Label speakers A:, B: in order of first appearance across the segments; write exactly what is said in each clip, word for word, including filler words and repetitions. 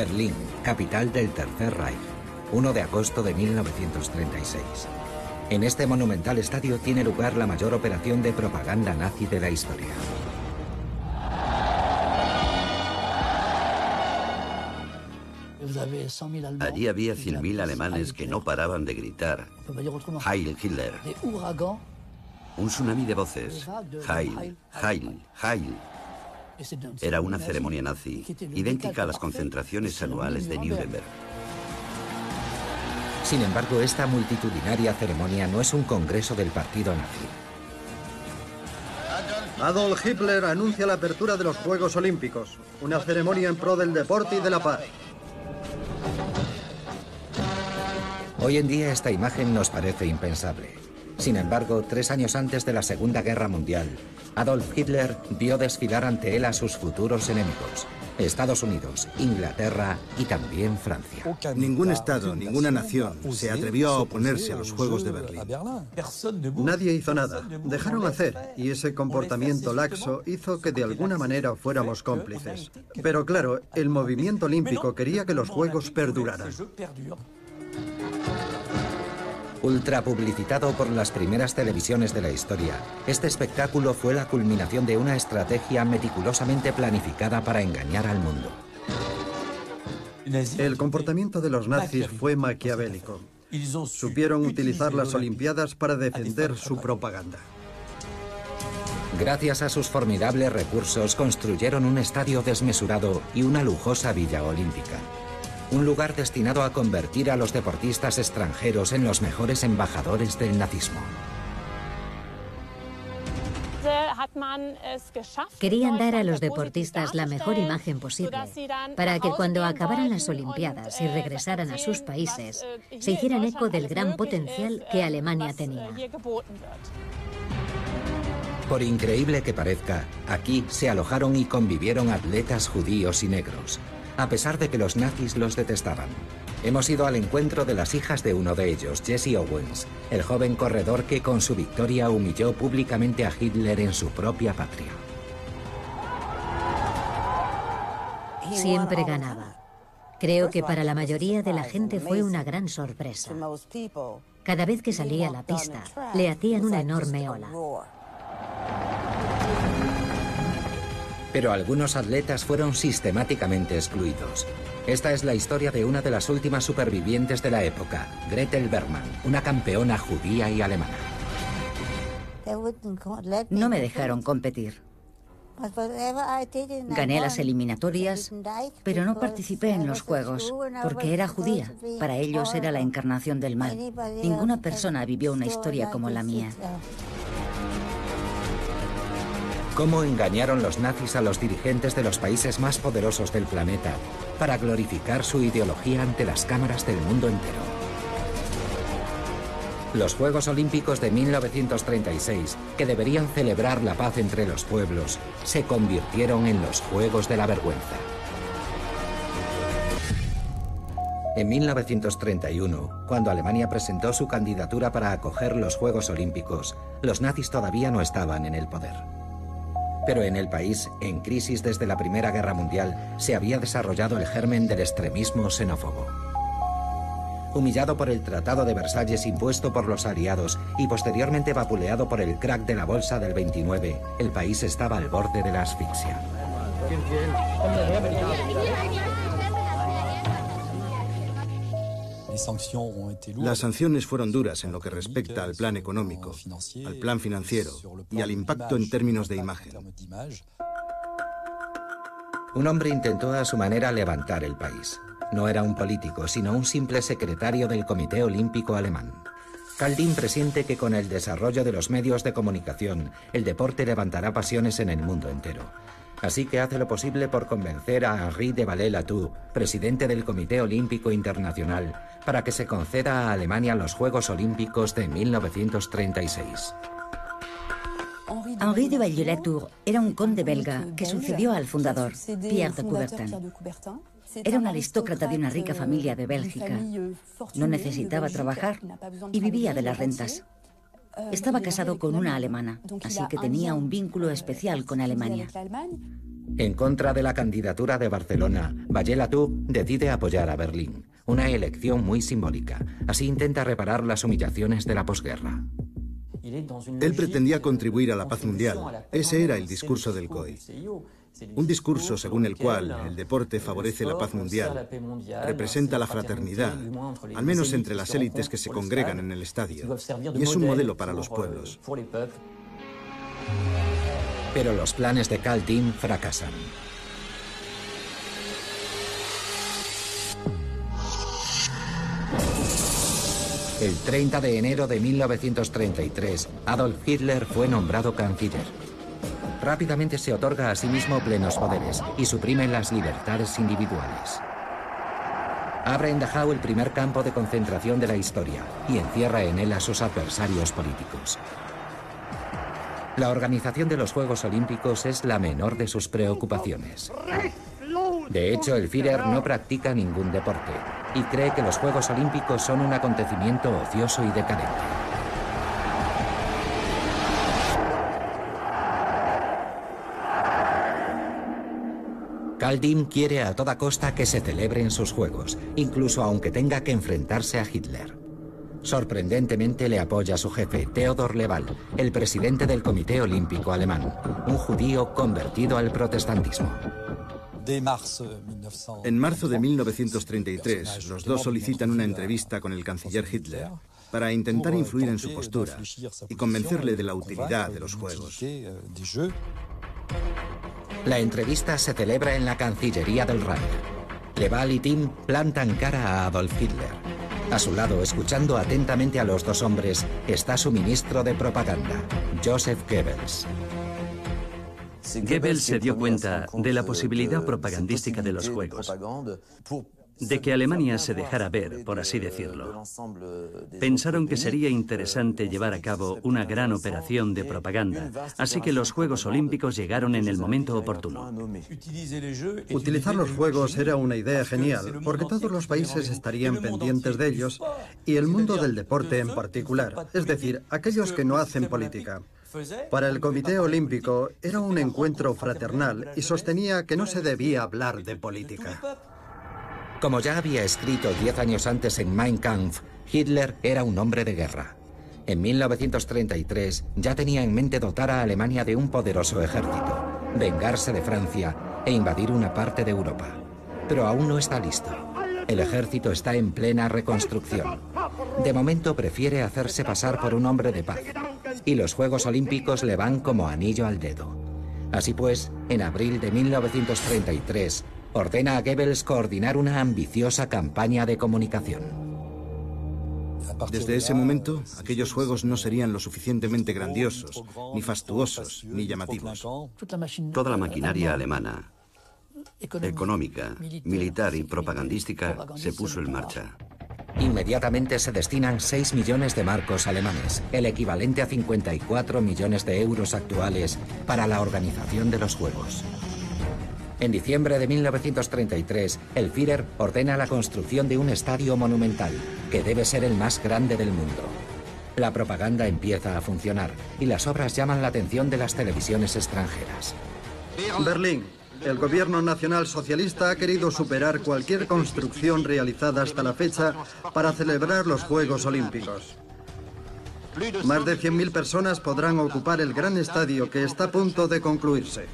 A: Berlín, capital del Tercer Reich, uno de agosto de mil novecientos treinta y seis. En este monumental estadio tiene lugar la mayor operación de propaganda nazi de la historia.
B: Allí había cien mil alemanes que no paraban de gritar Heil Hitler. Un tsunami de voces, Heil, Heil, Heil. Era una ceremonia nazi, idéntica a las concentraciones anuales de Nuremberg.
A: Sin embargo, esta multitudinaria ceremonia no es un congreso del partido nazi.
C: Adolf Hitler anuncia la apertura de los Juegos Olímpicos, una ceremonia en pro del deporte y de la paz.
A: Hoy en día esta imagen nos parece impensable. Sin embargo, tres años antes de la Segunda Guerra Mundial, Adolf Hitler vio desfilar ante él a sus futuros enemigos: Estados Unidos, Inglaterra y también Francia.
D: Ningún estado, ninguna nación se atrevió a oponerse a los Juegos de Berlín.
C: Nadie hizo nada, dejaron hacer, y ese comportamiento laxo hizo que de alguna manera fuéramos cómplices. Pero claro, el movimiento olímpico quería que los Juegos perduraran.
A: Ultra publicitado por las primeras televisiones de la historia, este espectáculo fue la culminación de una estrategia meticulosamente planificada para engañar al mundo.
C: El comportamiento de los nazis fue maquiavélico. Supieron utilizar las Olimpiadas para defender su propaganda.
A: Gracias a sus formidables recursos, construyeron un estadio desmesurado y una lujosa villa olímpica. Un lugar destinado a convertir a los deportistas extranjeros en los mejores embajadores del nazismo.
E: Querían dar a los deportistas la mejor imagen posible, para que cuando acabaran las Olimpiadas y regresaran a sus países, se hicieran eco del gran potencial que Alemania tenía.
A: Por increíble que parezca, aquí se alojaron y convivieron atletas judíos y negros, a pesar de que los nazis los detestaban. Hemos ido al encuentro de las hijas de uno de ellos, Jesse Owens, el joven corredor que con su victoria humilló públicamente a Hitler en su propia patria.
E: Siempre ganaba. Creo que para la mayoría de la gente fue una gran sorpresa. Cada vez que salía a la pista, le hacían una enorme ola.
A: Pero algunos atletas fueron sistemáticamente excluidos. Esta es la historia de una de las últimas supervivientes de la época, Gretel Bergmann, una campeona judía y alemana.
F: No me dejaron competir. Gané las eliminatorias, pero no participé en los Juegos, porque era judía. Para ellos era la encarnación del mal. Ninguna persona vivió una historia como la mía.
A: ¿Cómo engañaron los nazis a los dirigentes de los países más poderosos del planeta para glorificar su ideología ante las cámaras del mundo entero? Los Juegos Olímpicos de mil novecientos treinta y seis, que deberían celebrar la paz entre los pueblos, se convirtieron en los Juegos de la Vergüenza. En mil novecientos treinta y uno, cuando Alemania presentó su candidatura para acoger los Juegos Olímpicos, los nazis todavía no estaban en el poder. Pero en el país, en crisis desde la Primera Guerra Mundial, se había desarrollado el germen del extremismo xenófobo. Humillado por el Tratado de Versalles impuesto por los aliados y posteriormente vapuleado por el crack de la bolsa del veintinueve, el país estaba al borde de la asfixia.
D: Las sanciones fueron duras en lo que respecta al plan económico, al plan financiero y al impacto en términos de imagen.
A: Un hombre intentó a su manera levantar el país. No era un político, sino un simple secretario del Comité Olímpico Alemán. Kaldin presiente que con el desarrollo de los medios de comunicación, el deporte levantará pasiones en el mundo entero. Así que hace lo posible por convencer a Henri de Vallée-Latour, presidente del Comité Olímpico Internacional, para que se conceda a Alemania los Juegos Olímpicos de mil novecientos treinta y seis.
F: Henri de Vallée-Latour era un conde belga que sucedió al fundador, Pierre de Coubertin. Era un aristócrata de una rica familia de Bélgica. No necesitaba trabajar y vivía de las rentas. Estaba casado con una alemana, así que tenía un vínculo especial con Alemania.
A: En contra de la candidatura de Barcelona, Valle-Latour decide apoyar a Berlín, una elección muy simbólica. Así intenta reparar las humillaciones de la posguerra.
D: Él pretendía contribuir a la paz mundial. Ese era el discurso del C O I. Un discurso según el cual el deporte favorece la paz mundial, representa la fraternidad, al menos entre las élites que se congregan en el estadio, y es un modelo para los pueblos.
A: Pero los planes de Karl Diem fracasan. El treinta de enero de mil novecientos treinta y tres, Adolf Hitler fue nombrado canciller. Rápidamente se otorga a sí mismo plenos poderes y suprime las libertades individuales. Abre en Dachau el primer campo de concentración de la historia y encierra en él a sus adversarios políticos. La organización de los Juegos Olímpicos es la menor de sus preocupaciones. De hecho, el Führer no practica ningún deporte y cree que los Juegos Olímpicos son un acontecimiento ocioso y decadente. Karl Diem quiere a toda costa que se celebren sus Juegos, incluso aunque tenga que enfrentarse a Hitler. Sorprendentemente le apoya a su jefe, Theodor Levall, el presidente del Comité Olímpico Alemán, un judío convertido al protestantismo.
D: En marzo de mil novecientos treinta y tres, los dos solicitan una entrevista con el canciller Hitler para intentar influir en su postura y convencerle de la utilidad de los Juegos.
A: La entrevista se celebra en la Cancillería del Reich. Levall y Diem plantan cara a Adolf Hitler. A su lado, escuchando atentamente a los dos hombres, está su ministro de propaganda, Joseph Goebbels.
G: Goebbels se dio cuenta de la posibilidad propagandística de los Juegos, de que Alemania se dejara ver, por así decirlo. Pensaron que sería interesante llevar a cabo una gran operación de propaganda, así que los Juegos Olímpicos llegaron en el momento oportuno.
C: Utilizar los Juegos era una idea genial, porque todos los países estarían pendientes de ellos, y el mundo del deporte en particular, es decir, aquellos que no hacen política. Para el Comité Olímpico era un encuentro fraternal y sostenía que no se debía hablar de política.
A: Como ya había escrito diez años antes en Mein Kampf, Hitler era un hombre de guerra. En mil novecientos treinta y tres ya tenía en mente dotar a Alemania de un poderoso ejército, vengarse de Francia e invadir una parte de Europa. Pero aún no está listo. El ejército está en plena reconstrucción. De momento prefiere hacerse pasar por un hombre de paz. Y los Juegos Olímpicos le van como anillo al dedo. Así pues, en abril de mil novecientos treinta y tres, ordena a Goebbels coordinar una ambiciosa campaña de comunicación.
D: Desde ese momento, aquellos Juegos no serían lo suficientemente grandiosos, ni fastuosos, ni llamativos.
B: Toda la maquinaria alemana, económica, militar y propagandística, se puso en marcha.
A: Inmediatamente se destinan seis millones de marcos alemanes, el equivalente a cincuenta y cuatro millones de euros actuales, para la organización de los Juegos. En diciembre de mil novecientos treinta y tres, el Führer ordena la construcción de un estadio monumental, que debe ser el más grande del mundo. La propaganda empieza a funcionar y las obras llaman la atención de las televisiones extranjeras.
C: Berlín. El gobierno nacional socialista ha querido superar cualquier construcción realizada hasta la fecha para celebrar los Juegos Olímpicos. Más de cien mil personas podrán ocupar el gran estadio que está a punto de concluirse.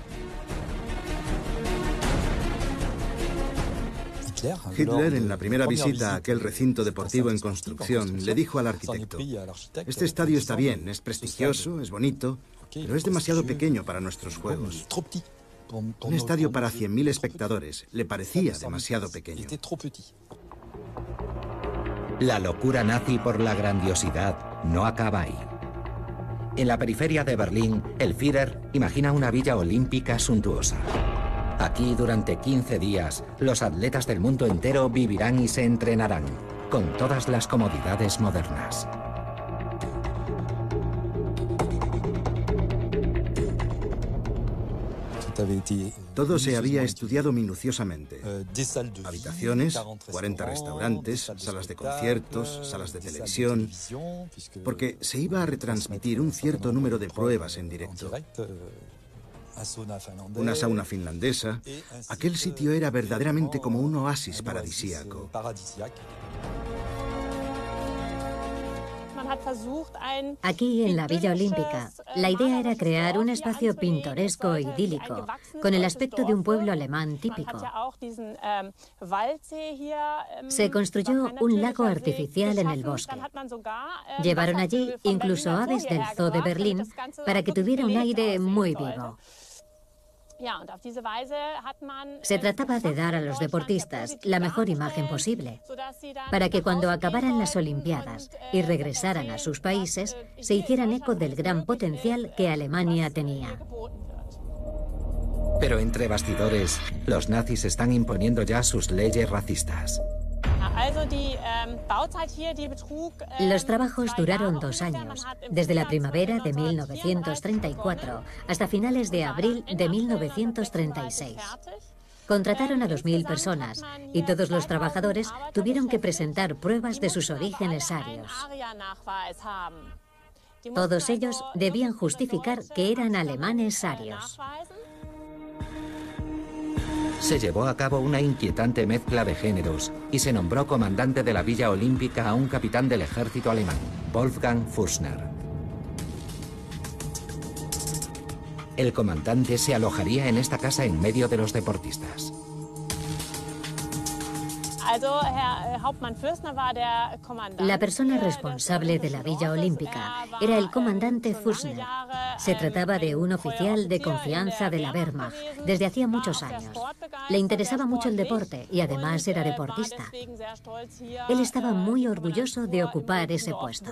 D: Hitler, en la primera visita a aquel recinto deportivo en construcción, le dijo al arquitecto: "Este estadio está bien, es prestigioso, es bonito, pero es demasiado pequeño para nuestros Juegos". Un estadio para cien mil espectadores le parecía demasiado pequeño.
A: La locura nazi por la grandiosidad no acaba ahí. En la periferia de Berlín, el Führer imagina una villa olímpica suntuosa. Aquí, durante quince días, los atletas del mundo entero vivirán y se entrenarán, con todas las comodidades modernas.
D: Todo se había estudiado minuciosamente. Habitaciones, cuarenta restaurantes, salas de conciertos, salas de televisión, porque se iba a retransmitir un cierto número de pruebas en directo. una sauna finlandesa. Aquel sitio era verdaderamente como un oasis paradisíaco.
E: Aquí, en la Villa Olímpica, la idea era crear un espacio pintoresco e idílico, con el aspecto de un pueblo alemán típico. Se construyó un lago artificial en el bosque. Llevaron allí incluso aves del Zoo de Berlín para que tuviera un aire muy vivo. Se trataba de dar a los deportistas la mejor imagen posible, para que cuando acabaran las Olimpiadas y regresaran a sus países, se hicieran eco del gran potencial que Alemania tenía.
A: Pero entre bastidores, los nazis están imponiendo ya sus leyes racistas.
E: Los trabajos duraron dos años, desde la primavera de mil novecientos treinta y cuatro hasta finales de abril de mil novecientos treinta y seis. Contrataron a dos mil personas y todos los trabajadores tuvieron que presentar pruebas de sus orígenes arios. Todos ellos debían justificar que eran alemanes arios.
A: Se llevó a cabo una inquietante mezcla de géneros y se nombró comandante de la Villa Olímpica a un capitán del ejército alemán, Wolfgang Fürstner. El comandante se alojaría en esta casa en medio de los deportistas.
E: La persona responsable de la Villa Olímpica era el comandante Fürstner. Se trataba de un oficial de confianza de la Wehrmacht desde hacía muchos años. Le interesaba mucho el deporte y además era deportista. Él estaba muy orgulloso de ocupar ese puesto.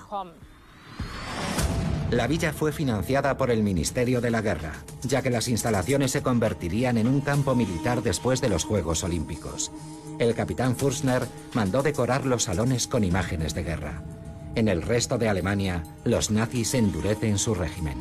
A: La villa fue financiada por el Ministerio de la Guerra, ya que las instalaciones se convertirían en un campo militar después de los Juegos Olímpicos. El capitán Fürstner mandó decorar los salones con imágenes de guerra. En el resto de Alemania, los nazis endurecen su régimen.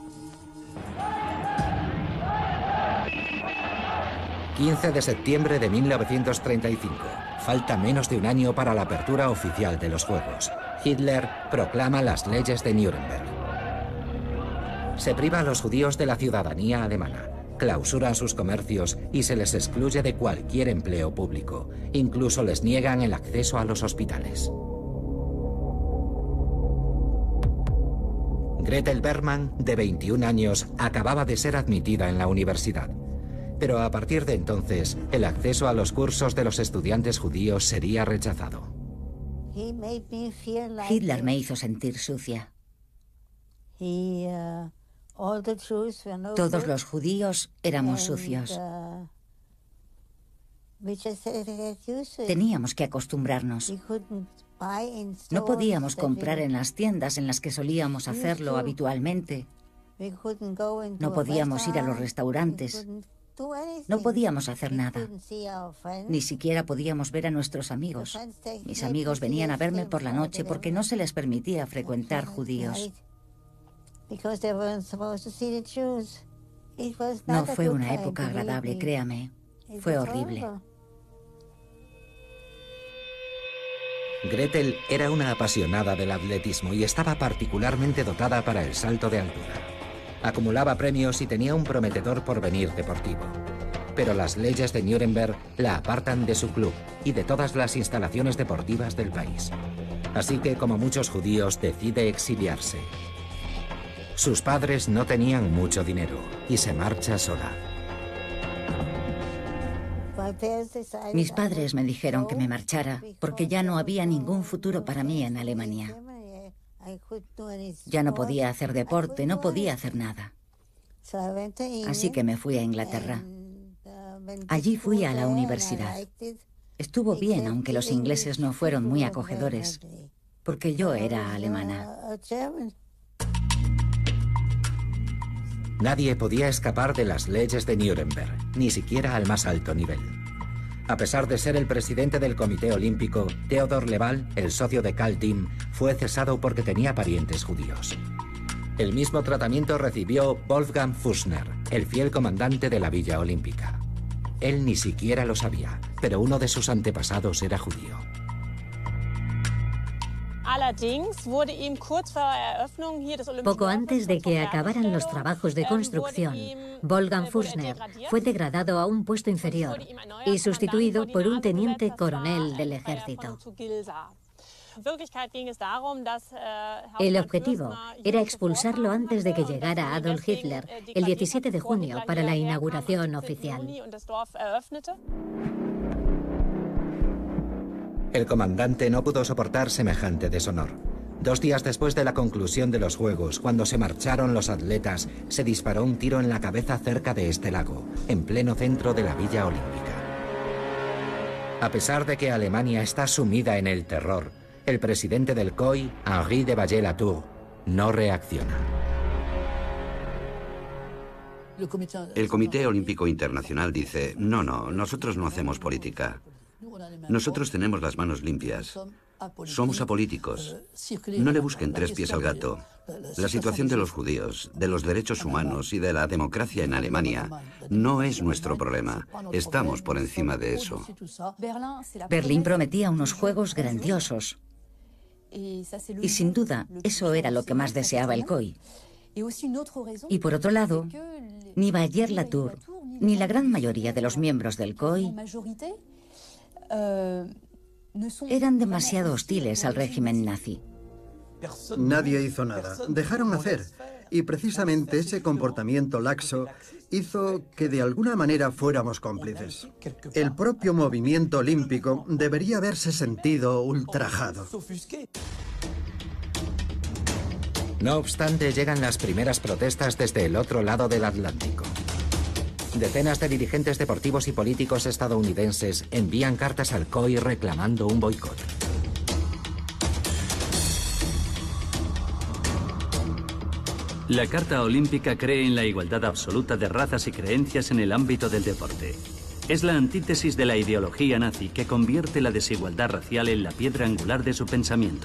A: quince de septiembre de mil novecientos treinta y cinco. Falta menos de un año para la apertura oficial de los Juegos. Hitler proclama las leyes de Nuremberg. Se priva a los judíos de la ciudadanía alemana, clausuran sus comercios y se les excluye de cualquier empleo público. Incluso les niegan el acceso a los hospitales. Gretel Bergmann, de veintiún años, acababa de ser admitida en la universidad. Pero a partir de entonces, el acceso a los cursos de los estudiantes judíos sería rechazado.
F: Hitler me hizo sentir sucia. Todos los judíos éramos sucios. Teníamos que acostumbrarnos. No podíamos comprar en las tiendas en las que solíamos hacerlo habitualmente. No podíamos ir a los restaurantes. No podíamos hacer nada. Ni siquiera podíamos ver a nuestros amigos. Mis amigos venían a verme por la noche porque no se les permitía frecuentar judíos. No fue una época agradable, créame. Fue horrible.
A: Gretel era una apasionada del atletismo y estaba particularmente dotada para el salto de altura. Acumulaba premios y tenía un prometedor porvenir deportivo. Pero las leyes de Nuremberg la apartan de su club y de todas las instalaciones deportivas del país. Así que, como muchos judíos, decide exiliarse. Sus padres no tenían mucho dinero y se marcha sola.
F: Mis padres me dijeron que me marchara porque ya no había ningún futuro para mí en Alemania. Ya no podía hacer deporte, no podía hacer nada. Así que me fui a Inglaterra. Allí fui a la universidad. Estuvo bien, aunque los ingleses no fueron muy acogedores, porque yo era alemana.
A: Nadie podía escapar de las leyes de Nuremberg, ni siquiera al más alto nivel. A pesar de ser el presidente del Comité Olímpico, Theodor Leval, el socio de Karl Timm, fue cesado porque tenía parientes judíos. El mismo tratamiento recibió Wolfgang Fürstner, el fiel comandante de la Villa Olímpica. Él ni siquiera lo sabía, pero uno de sus antepasados era judío.
E: Poco antes de que acabaran los trabajos de construcción, Wolfgang Fürstner fue degradado a un puesto inferior y sustituido por un teniente coronel del ejército. El objetivo era expulsarlo antes de que llegara Adolf Hitler el diecisiete de junio para la inauguración oficial.
A: El comandante no pudo soportar semejante deshonor. Dos días después de la conclusión de los Juegos, cuando se marcharon los atletas, se disparó un tiro en la cabeza cerca de este lago, en pleno centro de la Villa Olímpica. A pesar de que Alemania está sumida en el terror, el presidente del C O I, Henri de Vallée-Latour, no reacciona.
B: El Comité Olímpico Internacional dice, no, no, nosotros no hacemos política. Nosotros tenemos las manos limpias. Somos apolíticos. No le busquen tres pies al gato. La situación de los judíos, de los derechos humanos y de la democracia en Alemania no es nuestro problema. Estamos por encima de eso.
F: Berlín prometía unos juegos grandiosos. Y sin duda, eso era lo que más deseaba el C O I. Y por otro lado, ni Vallée-Latour, ni la gran mayoría de los miembros del C O I eran demasiado hostiles al régimen nazi.
C: Nadie hizo nada. Dejaron hacer. Y precisamente ese comportamiento laxo hizo que de alguna manera fuéramos cómplices. El propio movimiento olímpico debería haberse sentido ultrajado.
A: No obstante, llegan las primeras protestas desde el otro lado del Atlántico. Decenas de dirigentes deportivos y políticos estadounidenses envían cartas al C O I reclamando un boicot.
G: La Carta Olímpica cree en la igualdad absoluta de razas y creencias en el ámbito del deporte. Es la antítesis de la ideología nazi que convierte la desigualdad racial en la piedra angular de su pensamiento.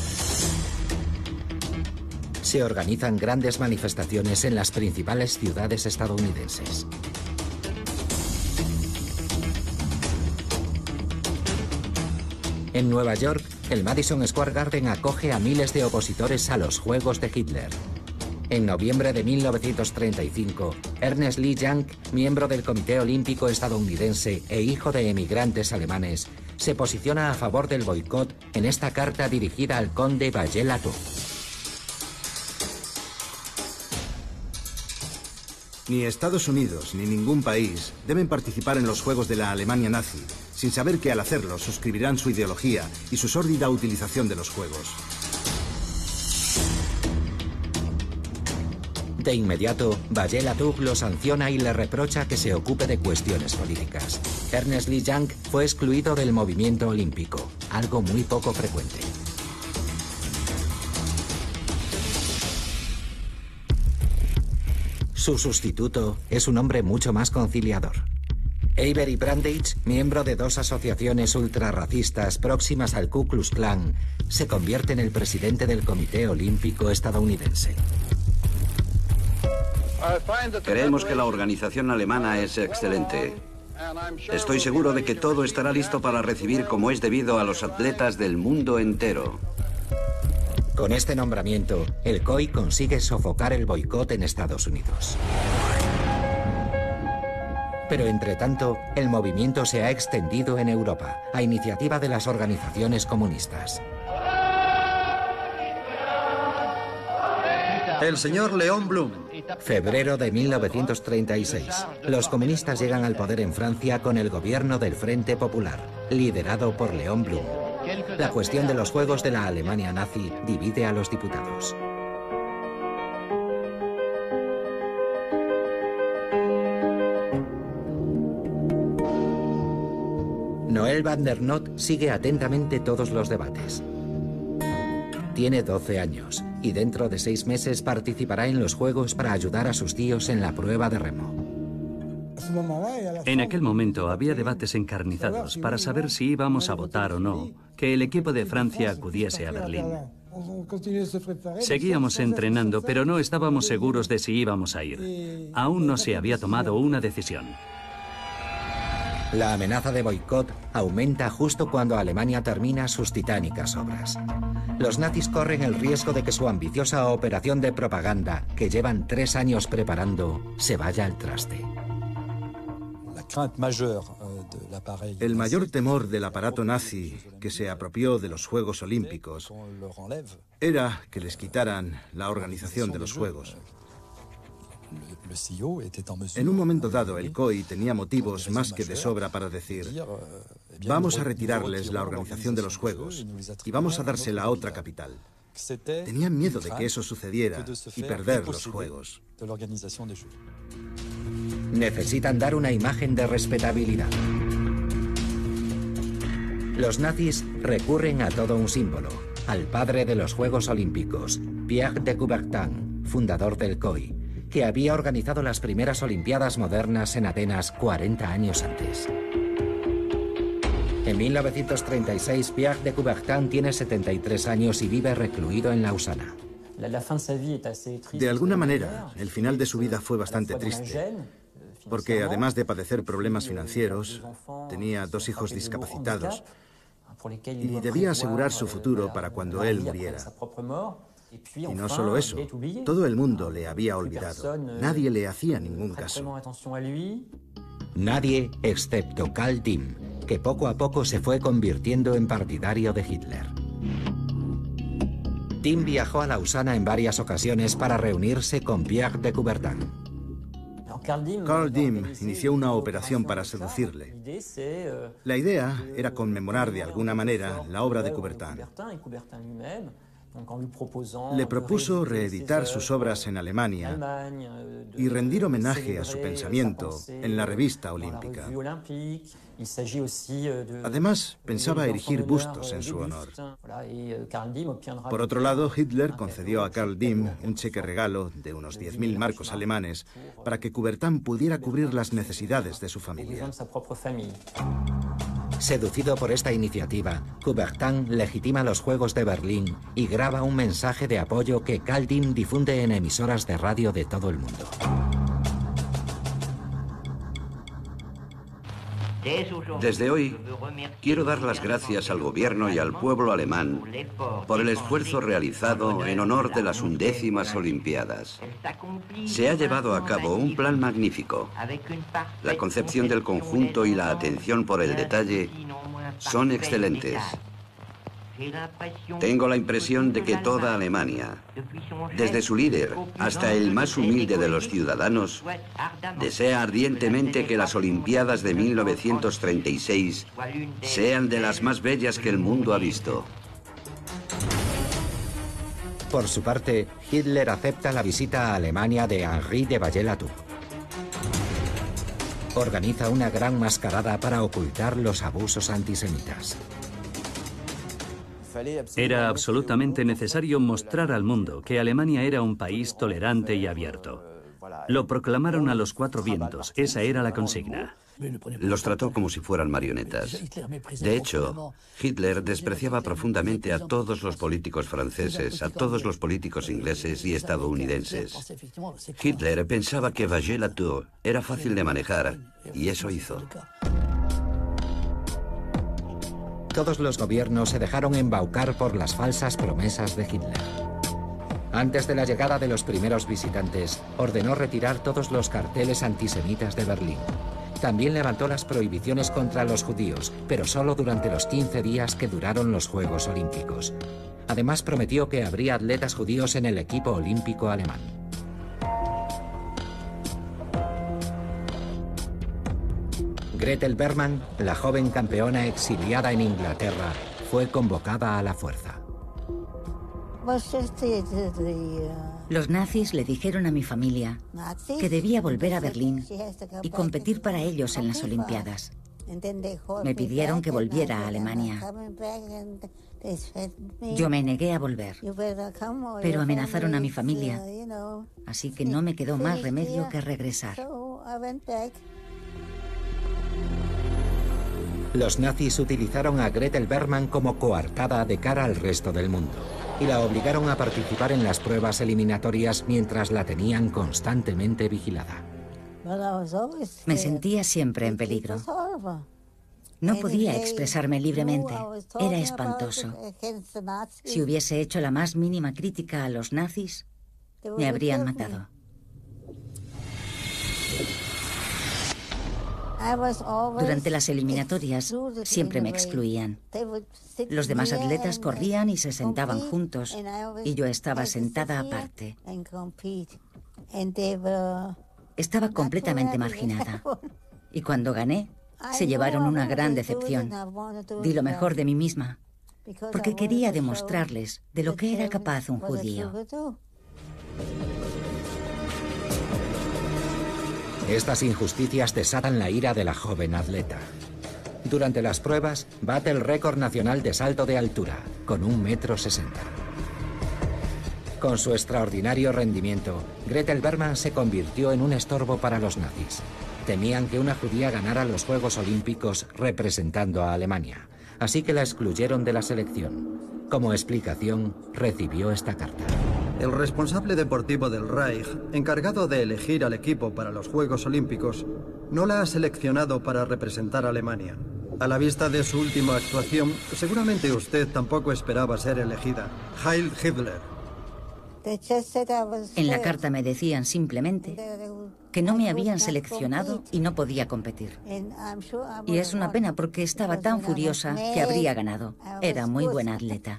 A: Se organizan grandes manifestaciones en las principales ciudades estadounidenses. En Nueva York, el Madison Square Garden acoge a miles de opositores a los Juegos de Hitler. En noviembre de mil novecientos treinta y cinco, Ernest Lee Young, miembro del Comité Olímpico estadounidense e hijo de emigrantes alemanes, se posiciona a favor del boicot en esta carta dirigida al conde Vallée-Latour.
D: Ni Estados Unidos ni ningún país deben participar en los Juegos de la Alemania nazi, sin saber que al hacerlo suscribirán su ideología y su sórdida utilización de los Juegos.
A: De inmediato, Vallée-Latour lo sanciona y le reprocha que se ocupe de cuestiones políticas. Ernest Lee Young fue excluido del movimiento olímpico, algo muy poco frecuente. Su sustituto es un hombre mucho más conciliador. Avery Brundage, miembro de dos asociaciones ultrarracistas próximas al Ku Klux Klan, se convierte en el presidente del Comité Olímpico estadounidense.
B: Creemos que la organización alemana es excelente. Estoy seguro de que todo estará listo para recibir como es debido a los atletas del mundo entero.
A: Con este nombramiento, el C O I consigue sofocar el boicot en Estados Unidos. Pero entre tanto, el movimiento se ha extendido en Europa, a iniciativa de las organizaciones comunistas.
C: El señor Léon Blum.
A: Febrero de mil novecientos treinta y seis. Los comunistas llegan al poder en Francia con el gobierno del Frente Popular, liderado por Léon Blum. La cuestión de los Juegos de la Alemania nazi divide a los diputados. Noël van der Noot sigue atentamente todos los debates. Tiene doce años y dentro de seis meses participará en los Juegos para ayudar a sus tíos en la prueba de remo.
G: En aquel momento había debates encarnizados para saber si íbamos a votar o no que el equipo de Francia acudiese a Berlín. Seguíamos entrenando, pero no estábamos seguros de si íbamos a ir. Aún no se había tomado una decisión.
A: La amenaza de boicot aumenta justo cuando Alemania termina sus titánicas obras. Los nazis corren el riesgo de que su ambiciosa operación de propaganda, que llevan tres años preparando, se vaya al traste.
D: El mayor temor del aparato nazi que se apropió de los Juegos Olímpicos era que les quitaran la organización de los Juegos. En un momento dado, el C O I tenía motivos más que de sobra para decir: vamos a retirarles la organización de los Juegos y vamos a dársela a otra capital. Tenían miedo de que eso sucediera y perder los Juegos.
A: Necesitan dar una imagen de respetabilidad. Los nazis recurren a todo un símbolo, al padre de los Juegos Olímpicos, Pierre de Coubertin, fundador del C O I, que había organizado las primeras Olimpiadas modernas en Atenas cuarenta años antes. En mil novecientos treinta y seis, Pierre de Coubertin tiene setenta y tres años y vive recluido en Lausana.
D: De alguna manera, el final de su vida fue bastante triste, porque además de padecer problemas financieros, tenía dos hijos discapacitados y debía asegurar su futuro para cuando él muriera. Y no solo eso, todo el mundo le había olvidado. Nadie le hacía ningún caso.
A: Nadie excepto Karl Diem, que poco a poco se fue convirtiendo en partidario de Hitler. Diem viajó a Lausana en varias ocasiones para reunirse con Pierre de Coubertin.
D: Karl Diem inició una operación para seducirle. La idea era conmemorar de alguna manera la obra de Coubertin. Le propuso reeditar sus obras en Alemania y rendir homenaje a su pensamiento en la revista olímpica. Además, pensaba erigir bustos en su honor. Por otro lado, Hitler concedió a Karl Diem un cheque regalo de unos diez mil marcos alemanes para que Coubertin pudiera cubrir las necesidades de su familia.
A: Seducido por esta iniciativa, Coubertin legitima los Juegos de Berlín y graba un mensaje de apoyo que Karl Diem difunde en emisoras de radio de todo el mundo.
B: Desde hoy, quiero dar las gracias al gobierno y al pueblo alemán por el esfuerzo realizado en honor de las undécimas Olimpiadas. Se ha llevado a cabo un plan magnífico. La concepción del conjunto y la atención por el detalle son excelentes. Tengo la impresión de que toda Alemania, desde su líder hasta el más humilde de los ciudadanos, desea ardientemente que las Olimpiadas de mil novecientos treinta y seis sean de las más bellas que el mundo ha visto.
A: Por su parte, Hitler acepta la visita a Alemania de Henri de Viollet-le-Duc. Organiza una gran mascarada para ocultar los abusos antisemitas.
G: Era absolutamente necesario mostrar al mundo que Alemania era un país tolerante y abierto. Lo proclamaron a los cuatro vientos, esa era la consigna.
B: Los trató como si fueran marionetas. De hecho, Hitler despreciaba profundamente a todos los políticos franceses, a todos los políticos ingleses y estadounidenses. Hitler pensaba que Viollet-le-Duc era fácil de manejar, y eso hizo.
A: Todos los gobiernos se dejaron embaucar por las falsas promesas de Hitler. Antes de la llegada de los primeros visitantes, ordenó retirar todos los carteles antisemitas de Berlín. También levantó las prohibiciones contra los judíos, pero solo durante los quince días que duraron los Juegos Olímpicos. Además, prometió que habría atletas judíos en el equipo olímpico alemán. Gretel Bergmann, la joven campeona exiliada en Inglaterra, fue convocada a la fuerza.
F: Los nazis le dijeron a mi familia que debía volver a Berlín y competir para ellos en las Olimpiadas. Me pidieron que volviera a Alemania. Yo me negué a volver, pero amenazaron a mi familia, así que no me quedó más remedio que regresar.
A: Los nazis utilizaron a Gretel Bergmann como coartada de cara al resto del mundo y la obligaron a participar en las pruebas eliminatorias mientras la tenían constantemente vigilada.
F: Me sentía siempre en peligro. No podía expresarme libremente. Era espantoso. Si hubiese hecho la más mínima crítica a los nazis, me habrían matado. Durante las eliminatorias siempre me excluían. Los demás atletas corrían y se sentaban juntos y yo estaba sentada aparte. Estaba completamente marginada. Y cuando gané, se llevaron una gran decepción. Di lo mejor de mí misma, porque quería demostrarles de lo que era capaz un judío.
A: Estas injusticias desatan la ira de la joven atleta. Durante las pruebas, bate el récord nacional de salto de altura, con un metro sesenta. Con su extraordinario rendimiento, Gretel Bergmann se convirtió en un estorbo para los nazis. Temían que una judía ganara los Juegos Olímpicos representando a Alemania, así que la excluyeron de la selección. Como explicación, recibió esta carta.
C: El responsable deportivo del Reich, encargado de elegir al equipo para los Juegos Olímpicos, no la ha seleccionado para representar a Alemania. A la vista de su última actuación, seguramente usted tampoco esperaba ser elegida. Heil Hitler.
F: En la carta me decían simplemente que no me habían seleccionado y no podía competir. Y es una pena porque estaba tan furiosa que habría ganado. Era muy buena atleta.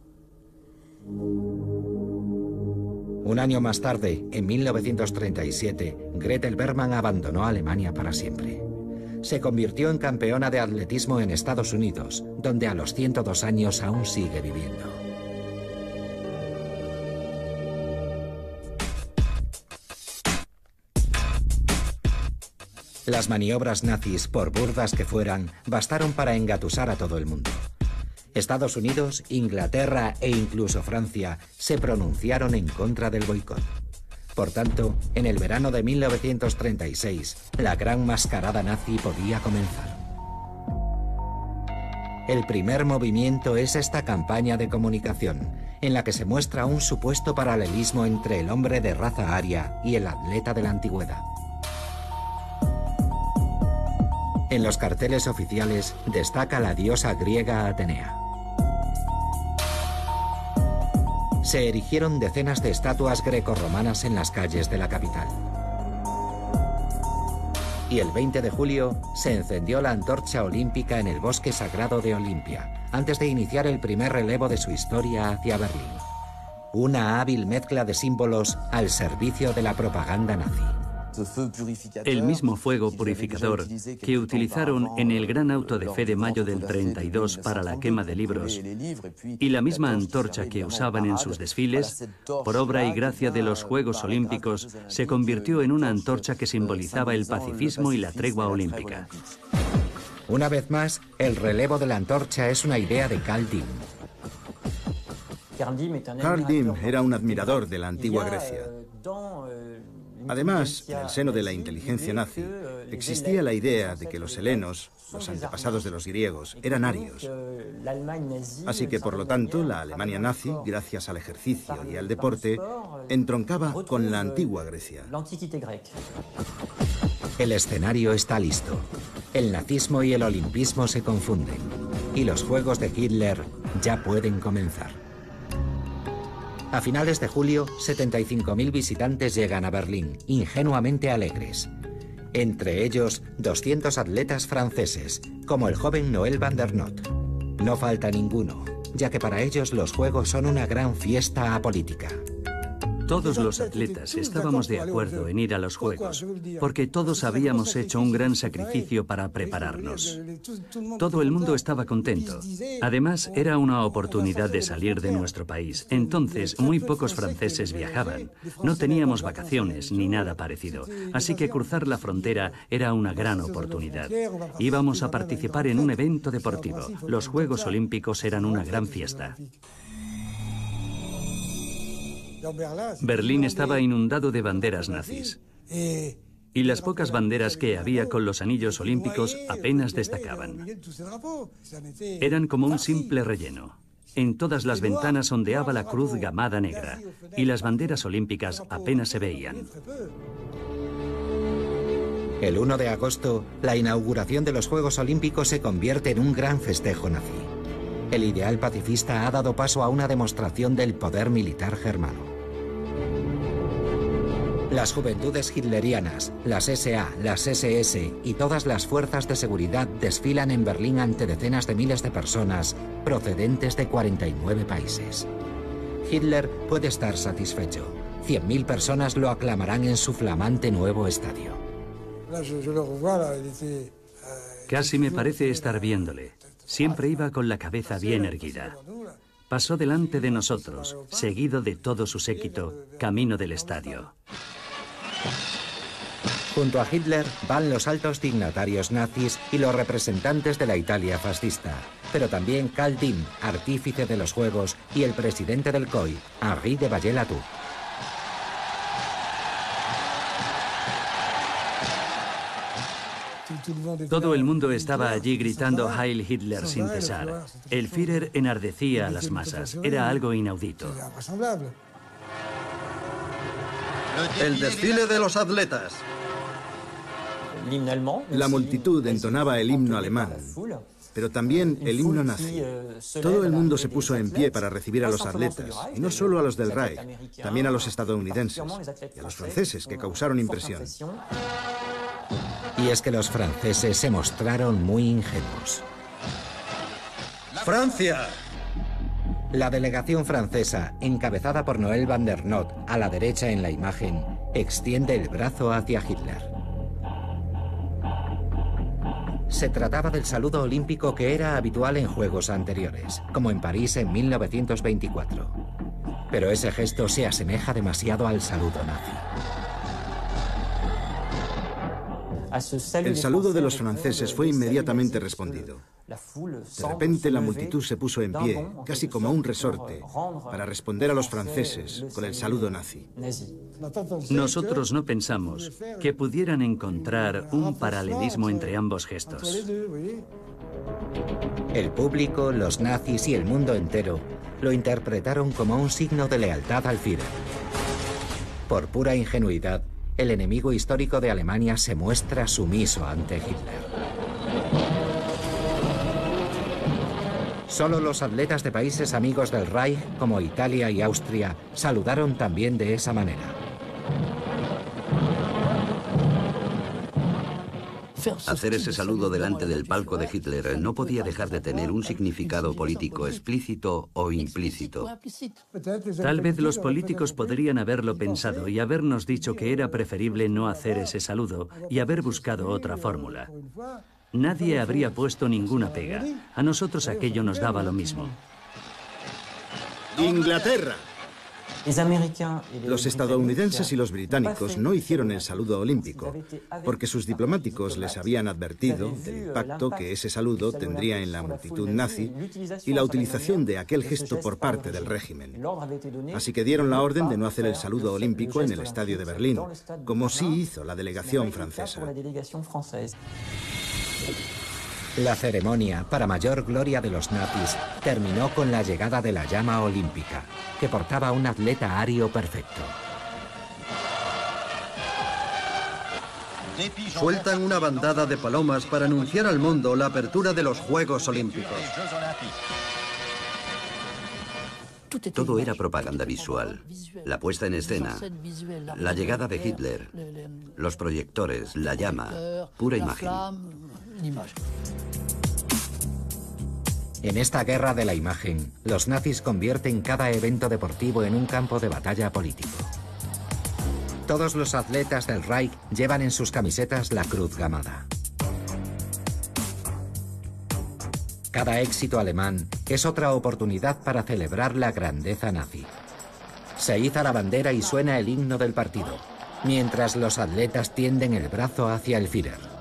A: Un año más tarde, en mil novecientos treinta y siete, Gretel Bergmann abandonó Alemania para siempre. Se convirtió en campeona de atletismo en Estados Unidos, donde a los ciento dos años aún sigue viviendo. Las maniobras nazis, por burdas que fueran, bastaron para engatusar a todo el mundo. Estados Unidos, Inglaterra e incluso Francia se pronunciaron en contra del boicot. Por tanto, en el verano de mil novecientos treinta y seis, la gran mascarada nazi podía comenzar. El primer movimiento es esta campaña de comunicación, en la que se muestra un supuesto paralelismo entre el hombre de raza aria y el atleta de la antigüedad. En los carteles oficiales destaca la diosa griega Atenea. Se erigieron decenas de estatuas grecorromanas en las calles de la capital. Y el veinte de julio se encendió la antorcha olímpica en el bosque sagrado de Olimpia, antes de iniciar el primer relevo de su historia hacia Berlín. Una hábil mezcla de símbolos al servicio de la propaganda nazi.
G: El mismo fuego purificador que utilizaron en el gran auto de fe de mayo del treinta y dos para la quema de libros y la misma antorcha que usaban en sus desfiles, por obra y gracia de los Juegos Olímpicos, se convirtió en una antorcha que simbolizaba el pacifismo y la tregua olímpica.
A: Una vez más, el relevo de la antorcha es una idea de Carl Diem.
D: Carl Diem era un admirador de la antigua Grecia. Además, en el seno de la inteligencia nazi, existía la idea de que los helenos, los antepasados de los griegos, eran arios. Así que, por lo tanto, la Alemania nazi, gracias al ejercicio y al deporte, entroncaba con la antigua Grecia.
A: El escenario está listo. El nazismo y el olimpismo se confunden. Y los juegos de Hitler ya pueden comenzar. A finales de julio, setenta y cinco mil visitantes llegan a Berlín, ingenuamente alegres. Entre ellos, doscientos atletas franceses, como el joven Noël van der Noot. No falta ninguno, ya que para ellos los Juegos son una gran fiesta apolítica.
G: Todos los atletas estábamos de acuerdo en ir a los Juegos, porque todos habíamos hecho un gran sacrificio para prepararnos. Todo el mundo estaba contento. Además, era una oportunidad de salir de nuestro país. Entonces, muy pocos franceses viajaban. No teníamos vacaciones ni nada parecido. Así que cruzar la frontera era una gran oportunidad. Íbamos a participar en un evento deportivo. Los Juegos Olímpicos eran una gran fiesta. Berlín estaba inundado de banderas nazis. Y las pocas banderas que había con los anillos olímpicos apenas destacaban. Eran como un simple relleno. En todas las ventanas ondeaba la cruz gamada negra, y las banderas olímpicas apenas se veían.
A: El uno de agosto, la inauguración de los Juegos Olímpicos se convierte en un gran festejo nazi. El ideal pacifista ha dado paso a una demostración del poder militar germano. Las juventudes hitlerianas, las S A, las S S y todas las fuerzas de seguridad desfilan en Berlín ante decenas de miles de personas procedentes de cuarenta y nueve países. Hitler puede estar satisfecho. cien mil personas lo aclamarán en su flamante nuevo estadio.
G: Casi me parece estar viéndole. Siempre iba con la cabeza bien erguida. Pasó delante de nosotros, seguido de todo su séquito, camino del estadio.
A: Junto a Hitler van los altos dignatarios nazis y los representantes de la Italia fascista, pero también Karl Diem, artífice de los Juegos, y el presidente del C O I, Henri de Vallée-Latour.
G: Todo el mundo estaba allí gritando Heil Hitler sin cesar. El Führer enardecía a las masas. Era algo inaudito.
C: El desfile de los atletas.
D: La multitud entonaba el himno alemán, pero también el himno nazi. Todo el mundo se puso en pie para recibir a los atletas, y no solo a los del Reich, también a los estadounidenses y a los franceses, que causaron impresión.
A: Y es que los franceses se mostraron muy ingenuos.
C: ¡Francia!
A: La delegación francesa, encabezada por Noël van der Noot, a la derecha en la imagen, extiende el brazo hacia Hitler. Se trataba del saludo olímpico que era habitual en Juegos anteriores, como en París en mil novecientos veinticuatro. Pero ese gesto se asemeja demasiado al saludo nazi.
D: El saludo de los franceses fue inmediatamente respondido. De repente la multitud se puso en pie, casi como un resorte, para responder a los franceses con el saludo nazi.
G: Nosotros no pensamos que pudieran encontrar un paralelismo entre ambos gestos.
A: El público, los nazis y el mundo entero lo interpretaron como un signo de lealtad al Führer. Por pura ingenuidad, el enemigo histórico de Alemania se muestra sumiso ante Hitler. Solo los atletas de países amigos del Reich, como Italia y Austria, saludaron también de esa manera.
B: Hacer ese saludo delante del palco de Hitler no podía dejar de tener un significado político explícito o implícito.
G: Tal vez los políticos podrían haberlo pensado y habernos dicho que era preferible no hacer ese saludo y haber buscado otra fórmula. Nadie habría puesto ninguna pega. A nosotros aquello nos daba lo mismo.
D: ¡Inglaterra! Los estadounidenses y los británicos no hicieron el saludo olímpico, porque sus diplomáticos les habían advertido del impacto que ese saludo tendría en la multitud nazi y la utilización de aquel gesto por parte del régimen. Así que dieron la orden de no hacer el saludo olímpico en el estadio de Berlín, como sí hizo la delegación francesa.
A: La ceremonia, para mayor gloria de los nazis, terminó con la llegada de la llama olímpica, que portaba un atleta ario perfecto.
C: Sueltan una bandada de palomas para anunciar al mundo la apertura de los Juegos Olímpicos.
B: Todo era propaganda visual. La puesta en escena, la llegada de Hitler, los proyectores, la llama, pura imagen.
A: En esta guerra de la imagen, los nazis convierten cada evento deportivo en un campo de batalla político. Todos los atletas del Reich llevan en sus camisetas la cruz gamada. Cada éxito alemán es otra oportunidad para celebrar la grandeza nazi. Se iza la bandera y suena el himno del partido, mientras los atletas tienden el brazo hacia el Führer.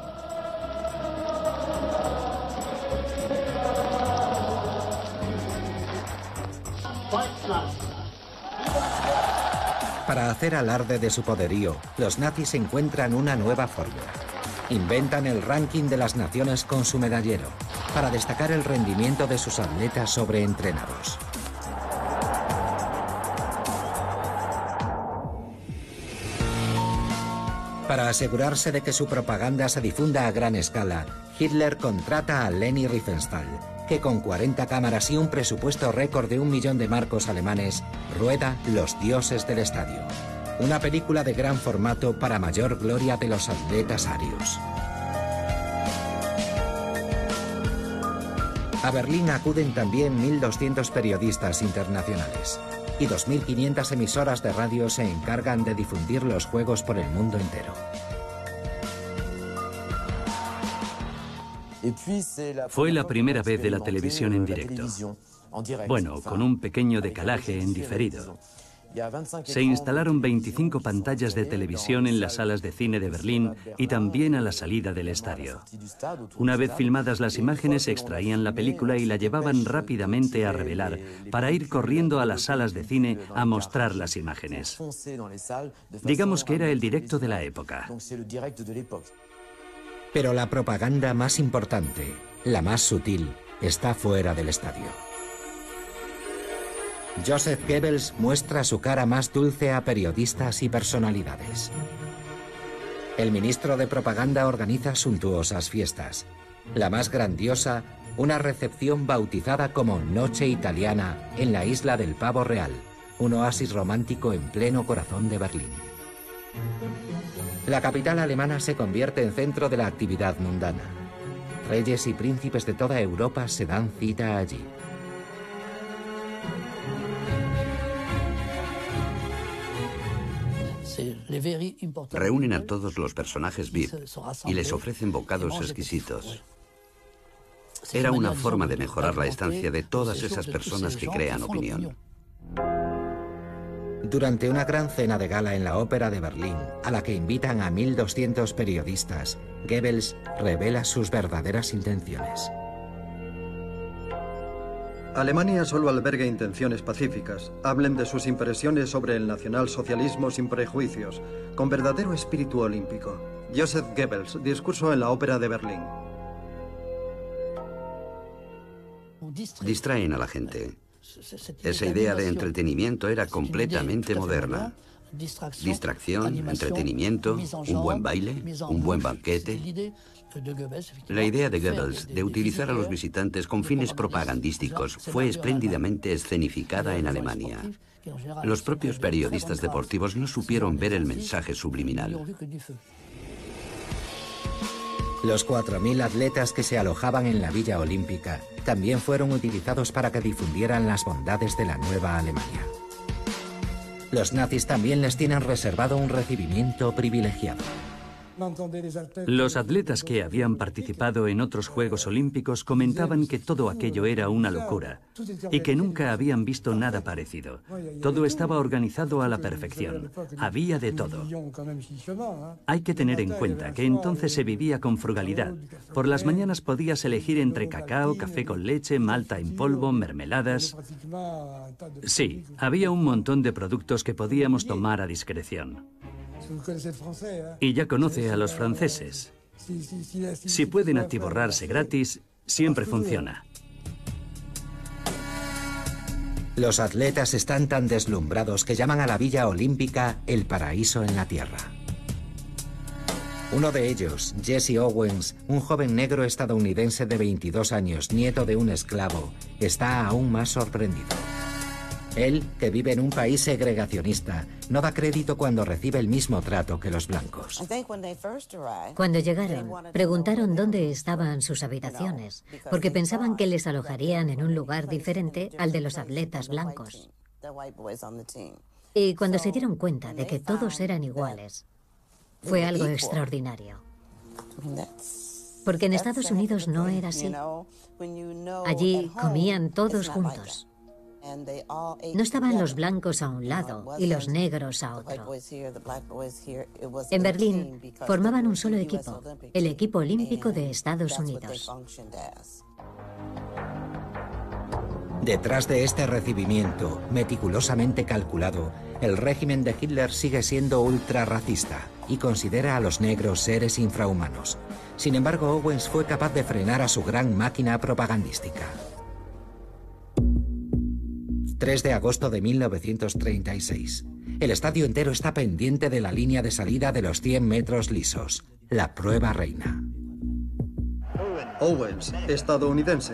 A: Para hacer alarde de su poderío, los nazis encuentran una nueva fórmula. Inventan el ranking de las naciones con su medallero, para destacar el rendimiento de sus atletas sobreentrenados. Para asegurarse de que su propaganda se difunda a gran escala, Hitler contrata a Leni Riefenstahl, que con cuarenta cámaras y un presupuesto récord de un millón de marcos alemanes, rueda Los dioses del estadio. Una película de gran formato para mayor gloria de los atletas arios. A Berlín acuden también mil doscientos periodistas internacionales y dos mil quinientas emisoras de radio se encargan de difundir los juegos por el mundo entero.
G: Fue la primera vez de la televisión en directo. Bueno, con un pequeño decalaje en diferido. Se instalaron veinticinco pantallas de televisión en las salas de cine de Berlín y también a la salida del estadio. Una vez filmadas las imágenes, extraían la película y la llevaban rápidamente a revelar para ir corriendo a las salas de cine a mostrar las imágenes. Digamos que era el directo de la época.
A: Pero la propaganda más importante, la más sutil, está fuera del estadio. Joseph Goebbels muestra su cara más dulce a periodistas y personalidades. El ministro de propaganda organiza suntuosas fiestas. La más grandiosa, una recepción bautizada como Noche Italiana en la isla del Pavo Real, un oasis romántico en pleno corazón de Berlín. La capital alemana se convierte en centro de la actividad mundana. Reyes y príncipes de toda Europa se dan cita allí.
B: Reúnen a todos los personajes V I P y les ofrecen bocados exquisitos. Era una forma de mejorar la estancia de todas esas personas que crean opinión.
A: Durante una gran cena de gala en la Ópera de Berlín, a la que invitan a mil doscientos periodistas, Goebbels revela sus verdaderas intenciones.
C: Alemania solo alberga intenciones pacíficas. Hablen de sus impresiones sobre el nacionalsocialismo sin prejuicios, con verdadero espíritu olímpico. Joseph Goebbels, discurso en la Ópera de Berlín.
B: Distraen a la gente. Esa idea de entretenimiento era completamente moderna. Distracción, entretenimiento, un buen baile, un buen banquete. La idea de Goebbels de utilizar a los visitantes con fines propagandísticos fue espléndidamente escenificada en Alemania. Los propios periodistas deportivos no supieron ver el mensaje subliminal.
A: Los cuatro mil atletas que se alojaban en la Villa Olímpica también fueron utilizados para que difundieran las bondades de la nueva Alemania. Los nazis también les tienen reservado un recibimiento privilegiado.
G: Los atletas que habían participado en otros Juegos Olímpicos comentaban que todo aquello era una locura y que nunca habían visto nada parecido. Todo estaba organizado a la perfección. Había de todo. Hay que tener en cuenta que entonces se vivía con frugalidad. Por las mañanas podías elegir entre cacao, café con leche, malta en polvo, mermeladas. Sí, había un montón de productos que podíamos tomar a discreción. Y ya conoce a los franceses. Si pueden atiborrarse gratis, siempre funciona.
A: Los atletas están tan deslumbrados que llaman a la Villa Olímpica el paraíso en la tierra. Uno de ellos, Jesse Owens, un joven negro estadounidense de veintidós años, nieto de un esclavo, está aún más sorprendido. Él, que vive en un país segregacionista, no da crédito cuando recibe el mismo trato que los blancos.
E: Cuando llegaron, preguntaron dónde estaban sus habitaciones, porque pensaban que les alojarían en un lugar diferente al de los atletas blancos. Y cuando se dieron cuenta de que todos eran iguales, fue algo extraordinario. Porque en Estados Unidos no era así. Allí comían todos juntos. No estaban los blancos a un lado y los negros a otro. En Berlín formaban un solo equipo, el equipo olímpico de Estados Unidos.
A: Detrás de este recibimiento, meticulosamente calculado, el régimen de Hitler sigue siendo ultrarracista y considera a los negros seres infrahumanos. Sin embargo, Owens fue capaz de frenar a su gran máquina propagandística. tres de agosto de mil novecientos treinta y seis. El estadio entero está pendiente de la línea de salida de los cien metros lisos, la prueba reina.
C: Owens, estadounidense.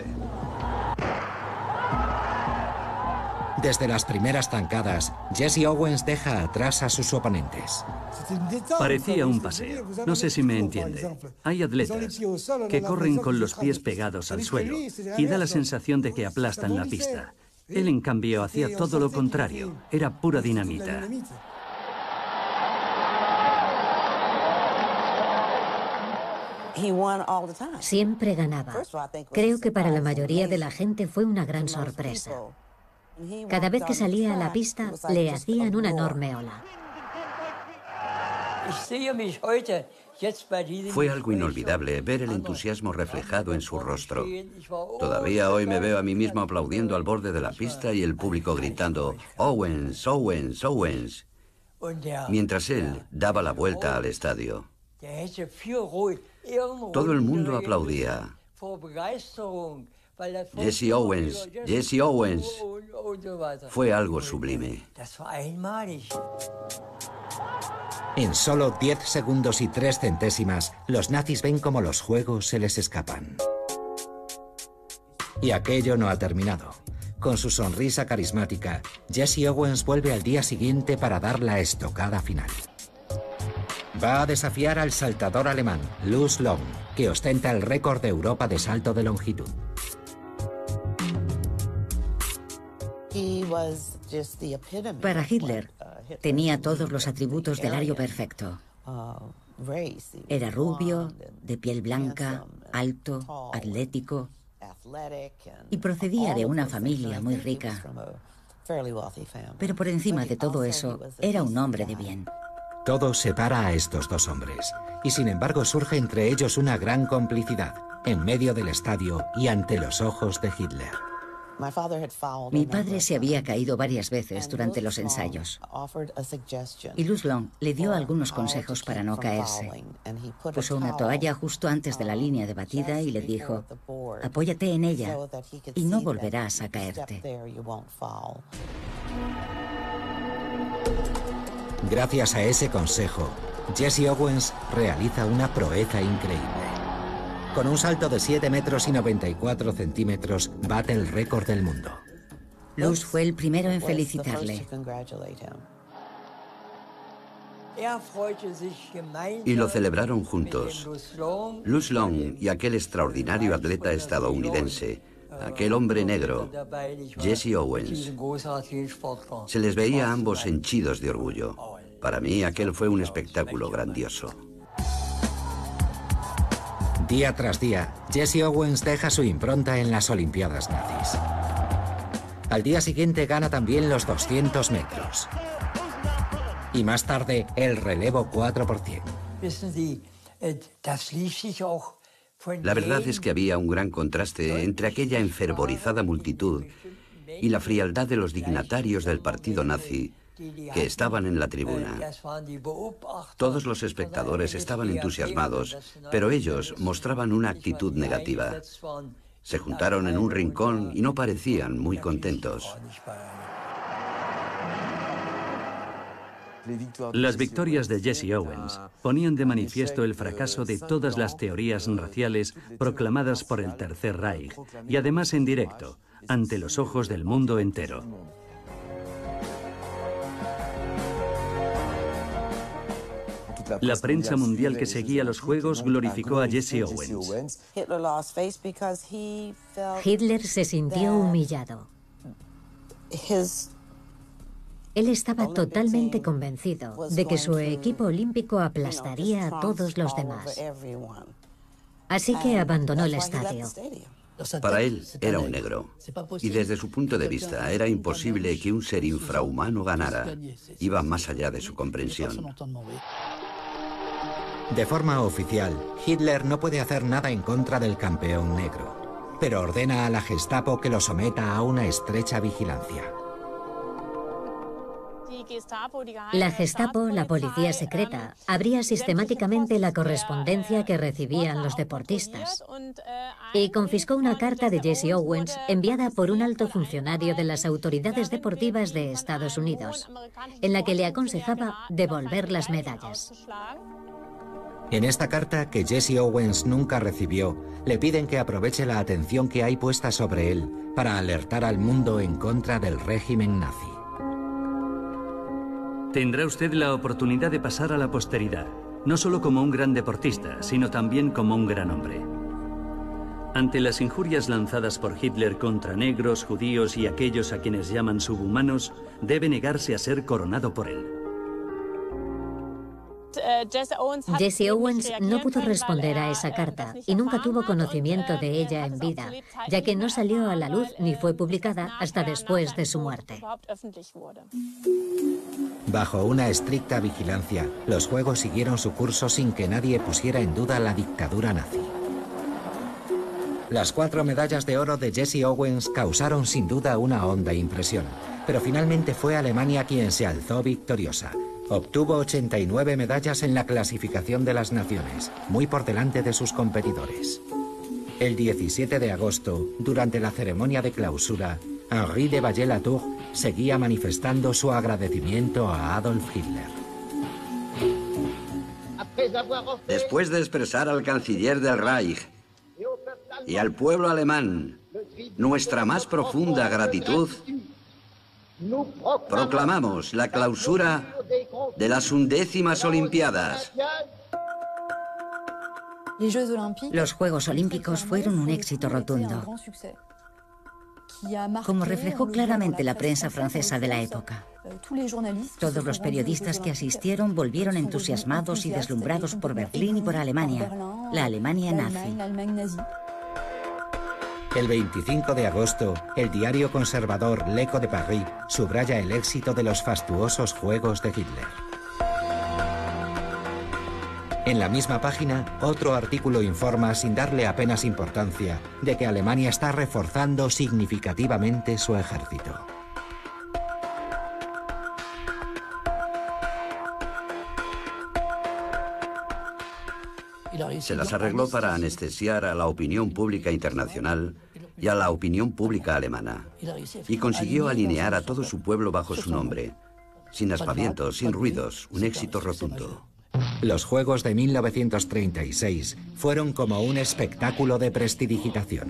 A: Desde las primeras zancadas, Jesse Owens deja atrás a sus oponentes.
G: Parecía un paseo. No sé si me entiende. Hay atletas que corren con los pies pegados al suelo y da la sensación de que aplastan la pista. Él, en cambio, hacía todo lo contrario. Era pura dinamita.
E: Siempre ganaba. Creo que para la mayoría de la gente fue una gran sorpresa. Cada vez que salía a la pista, le hacían una enorme ola.
B: Fue algo inolvidable ver el entusiasmo reflejado en su rostro. Todavía hoy me veo a mí mismo aplaudiendo al borde de la pista y el público gritando «Owens, Owens, Owens», mientras él daba la vuelta al estadio. Todo el mundo aplaudía. Jesse Owens, Jesse Owens. Fue algo sublime.
A: En solo diez segundos y tres centésimas, los nazis ven cómo los juegos se les escapan. Y aquello no ha terminado. Con su sonrisa carismática, Jesse Owens vuelve al día siguiente para dar la estocada final. Va a desafiar al saltador alemán, Luz Long, que ostenta el récord de Europa de salto de longitud.
F: Para Hitler, tenía todos los atributos del ario perfecto. Era rubio, de piel blanca, alto, atlético, y procedía de una familia muy rica. Pero por encima de todo eso, era un hombre de bien.
A: Todo separa a estos dos hombres, y sin embargo surge entre ellos una gran complicidad, en medio del estadio y ante los ojos de Hitler.
F: Mi padre se había caído varias veces durante los ensayos, y Luz Long le dio algunos consejos para no caerse. Puso una toalla justo antes de la línea de batida y le dijo: apóyate en ella y no volverás a caerte.
A: Gracias a ese consejo, Jesse Owens realiza una proeza increíble. Con un salto de siete metros y noventa y cuatro centímetros, bate el récord del mundo.
F: Luz fue el primero en felicitarle.
B: Y lo celebraron juntos. Luz Long y aquel extraordinario atleta estadounidense, aquel hombre negro, Jesse Owens. Se les veía a ambos henchidos de orgullo. Para mí, aquel fue un espectáculo grandioso.
A: Día tras día, Jesse Owens deja su impronta en las Olimpiadas nazis. Al día siguiente gana también los doscientos metros. Y más tarde, el relevo cuatro por cien.
B: La verdad es que había un gran contraste entre aquella enfervorizada multitud y la frialdad de los dignatarios del partido nazi que estaban en la tribuna. Todos los espectadores estaban entusiasmados, pero ellos mostraban una actitud negativa. Se juntaron en un rincón y no parecían muy contentos.
G: Las victorias de Jesse Owens ponían de manifiesto el fracaso de todas las teorías raciales proclamadas por el Tercer Reich, y además en directo, ante los ojos del mundo entero. La prensa mundial que seguía los Juegos glorificó a Jesse Owens.
E: Hitler se sintió humillado. Él estaba totalmente convencido de que su equipo olímpico aplastaría a todos los demás. Así que abandonó el estadio.
B: Para él era un negro, y desde su punto de vista era imposible que un ser infrahumano ganara. Iba más allá de su comprensión.
A: De forma oficial, Hitler no puede hacer nada en contra del campeón negro, pero ordena a la Gestapo que lo someta a una estrecha vigilancia.
E: La Gestapo, la policía secreta, abría sistemáticamente la correspondencia que recibían los deportistas. y confiscó una carta de Jesse Owens enviada por un alto funcionario de las autoridades deportivas de Estados Unidos, en la que le aconsejaba devolver las medallas.
A: En esta carta, que Jesse Owens nunca recibió, le piden que aproveche la atención que hay puesta sobre él para alertar al mundo en contra del régimen nazi.
G: Tendrá usted la oportunidad de pasar a la posteridad, no solo como un gran deportista, sino también como un gran hombre. Ante las injurias lanzadas por Hitler contra negros, judíos y aquellos a quienes llaman subhumanos, debe negarse a ser coronado por él.
E: Jesse Owens no pudo responder a esa carta y nunca tuvo conocimiento de ella en vida, ya que no salió a la luz ni fue publicada hasta después de su muerte.
A: Bajo una estricta vigilancia, los Juegos siguieron su curso sin que nadie pusiera en duda la dictadura nazi. Las cuatro medallas de oro de Jesse Owens causaron sin duda una honda impresión, pero finalmente fue Alemania quien se alzó victoriosa. Obtuvo ochenta y nueve medallas en la clasificación de las naciones, muy por delante de sus competidores. El diecisiete de agosto, durante la ceremonia de clausura, Henri de Vallée-Latour seguía manifestando su agradecimiento a Adolf Hitler.
B: Después de expresar al canciller del Reich y al pueblo alemán nuestra más profunda gratitud, proclamamos la clausura de las undécimas Olimpiadas.
F: Los Juegos Olímpicos fueron un éxito rotundo, como reflejó claramente la prensa francesa de la época. Todos los periodistas que asistieron volvieron entusiasmados y deslumbrados por Berlín y por Alemania, la Alemania nazi.
A: El veinticinco de agosto, el diario conservador L'Echo de Paris subraya el éxito de los fastuosos Juegos de Hitler. En la misma página, otro artículo informa, sin darle apenas importancia, de que Alemania está reforzando significativamente su ejército.
B: Se las arregló para anestesiar a la opinión pública internacional y a la opinión pública alemana, y consiguió alinear a todo su pueblo bajo su nombre, sin aspavientos, sin ruidos, un éxito rotundo.
A: Los Juegos de mil novecientos treinta y seis fueron como un espectáculo de prestidigitación.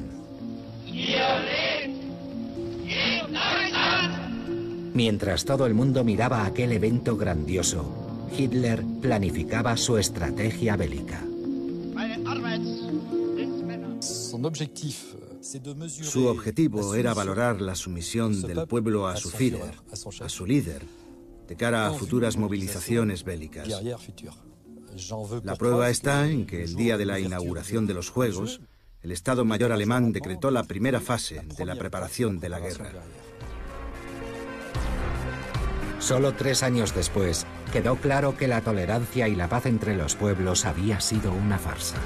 A: Mientras todo el mundo miraba aquel evento grandioso, Hitler planificaba su estrategia bélica.
D: Su objetivo era valorar la sumisión del pueblo a su Führer, a su líder, de cara a futuras movilizaciones bélicas. La prueba está en que el día de la inauguración de los Juegos, el Estado Mayor alemán decretó la primera fase de la preparación de la guerra.
A: Solo tres años después, quedó claro que la tolerancia y la paz entre los pueblos había sido una farsa.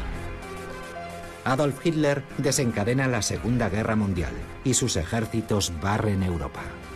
A: Adolf Hitler desencadena la Segunda Guerra Mundial y sus ejércitos barren Europa.